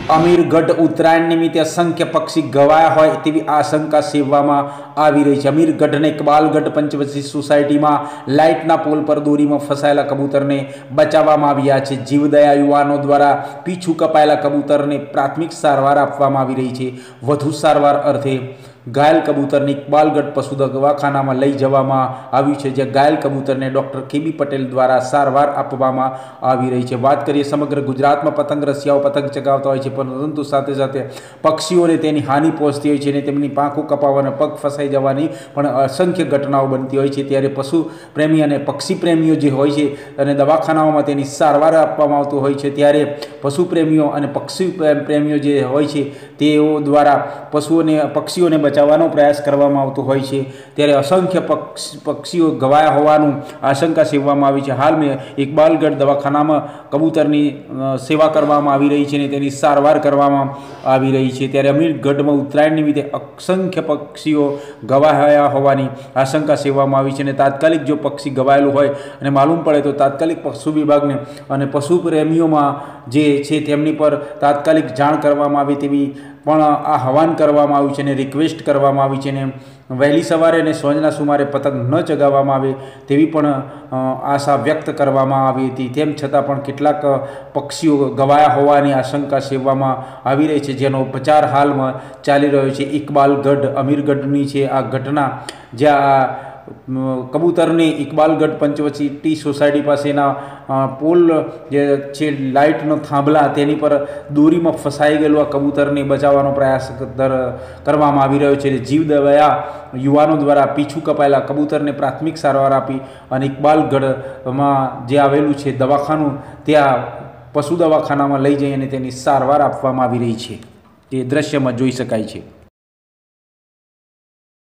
અમીરગઢ ઉત્તરાયણ નિમિત્તે असंख्य પક્ષી ગવાયા હોય તેવી આશંકા સેવવામાં આવી રહી છે। અમીરગઢને ઇકબાલગઢ પંચવટી સોસાયટીમાં લાઇટના પોલ પર દોરીમાં ફસાયેલા કબૂતરને બચાવવામાં આવ્યા છે। જીવદયા યુવાનો દ્વારા પીછું કપાયેલા કબૂતરને પ્રાથમિક સારવાર આપવામાં આવી રહી છે। વધુ સારવાર અર્થે घायल कबूतर ने इकबालगढ़ पशु दवाखाना में लई जवामां आव्युं छे, जे घायल कबूतर ने डॉक्टर केबी पटेल द्वारा सारवार आपवामां आवी रही है। बात करिए समग्र गुजरात में पतंग रसियाओ पतंग चगावता होय छे, परंतु साथे साथे पक्षीओने तेनी हानि पहोंचती होय छे ने तेमनी पांखों कपावाने पग फसाई जवानी पण असंख्य घटनाओं बनती होय छे। त्यारे पशु प्रेमी अने पक्षी प्रेमीओ जे होय छे अने दवाखानाओमां तेनी सारवार आपवामां आवती होय छे, त्यारे पशु प्रेमीओ अने पक्षी प्रेमीओ जे होय छे तेओ द्वारा पशुओने पक्षीओने बचावવાનો प्रयास કરવામાં આવતો હોય છે। ત્યારે असंख्य પક્ષીઓ ગવાયા હોવાનું આશંકા સેવવામાં આવી છે। હાલમાં ઇકબાલગઢ દવાખાનામાં કબૂતરની સેવા કરવામાં આવી રહી છે અને તેની સારવાર કરવામાં આવી રહી છે। ત્યારે અમીરગઢમાં ઉત્તરાયણ નિમિત્તે असंख्य પક્ષીઓ ગવાયા હોવાની આશંકા સેવવામાં આવી છે અને તાત્કાલિક જો પક્ષી ગવાયેલું હોય અને માલુમ પડે તો તાત્કાલિક પશુ વિભાગને અને પશુ પ્રેમીઓમાં જે છે તેમની પર તાત્કાલિક જાણ કરવામાં આવે તેવી પણ આહવાન કરવામાં આવ્યું છે અને રિક્વેસ્ટ કરવામાં આવી છે અને વહેલી સવારે અને સાંજના સુમારે પતંગ ન ચગાવવામાં આવે તેવી પણ આશા વ્યક્ત કરવામાં આવી હતી। તેમ છતાં પણ કેટલાક પક્ષીઓ ગવાયા હોવાની આશંકા સેવવામાં આવી રહી છે, જેનો ઉપચાર હાલમાં ચાલી રહ્યો છે। ઇકબાલગઢ અમીરગઢની છે આ ઘટના, જ્યાં कबूतर ने इकबालगढ़ पंचवटी सोसायटी पासेना पोल जे छे लाइटनो थांभला तेनी पर दोरी में फसाई गयेलुं आ कबूतर ने बचाववानो प्रयास करवामां आवी रह्यो छे। जीवदया युवानों द्वारा पीछू कपाયેલા कबूतर ने प्राथमिक सारवार आपी अने इकबालगढ़ में जे आवेलुं छे दवाखानु त्यां पशु दवाखाना में लई जई अने तेनी सारवार आपवामां आवी रही छे। ए दृश्य में जोई शकाय छे।